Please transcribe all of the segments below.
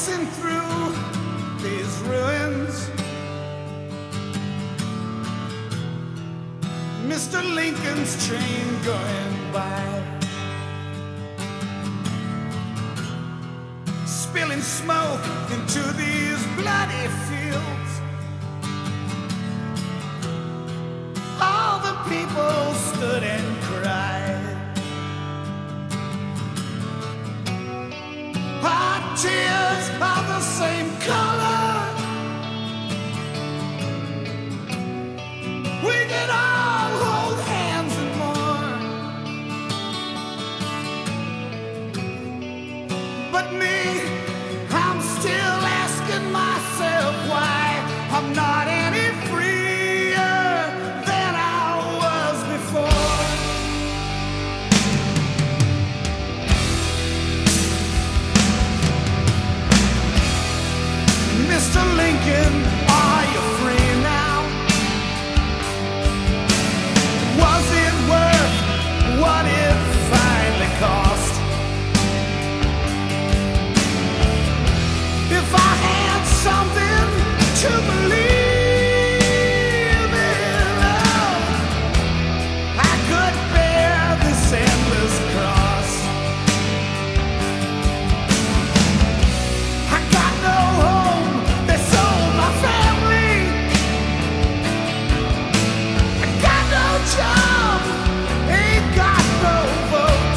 passing through these ruins. Mr. Lincoln's train going by, spilling smoke into these bloody fields. All the people stood and cried. Our tears are the same color. We can all hold hands and mourn. But me, I'm still asking myself why I'm not any freer than I was before. Mr. Lincoln, are you free now? Was it worth what it finally cost? If I had something to believe in, love, I could bear this endless cross. I got no home, they sold my family. I got no job, ain't got no vote.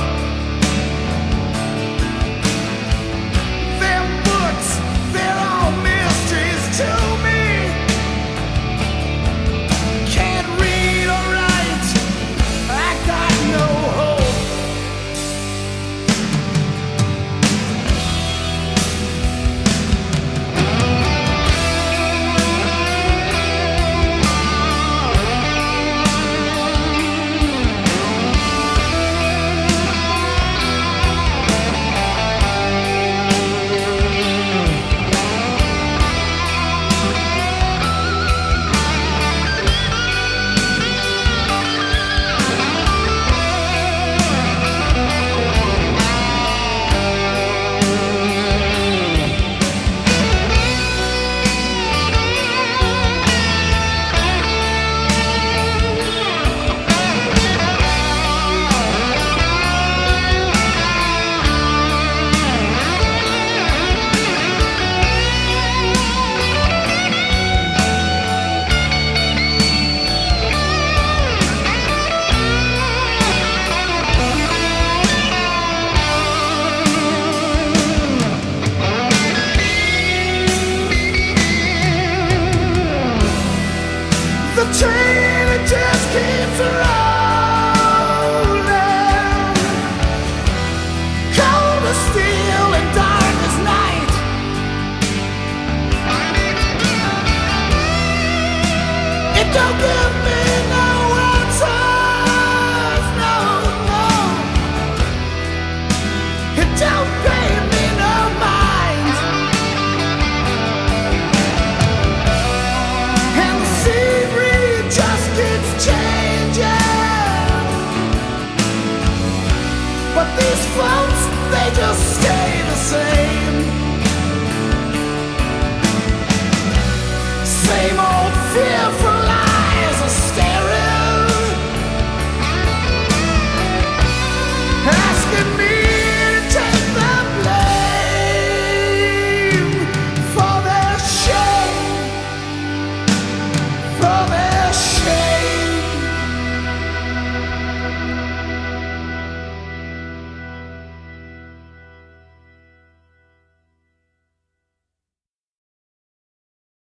Them books, they're all mysteries to me. Can't read or write, I got no hope. The train, it just keeps rolling. Cold as steel and dark as night. It don't give me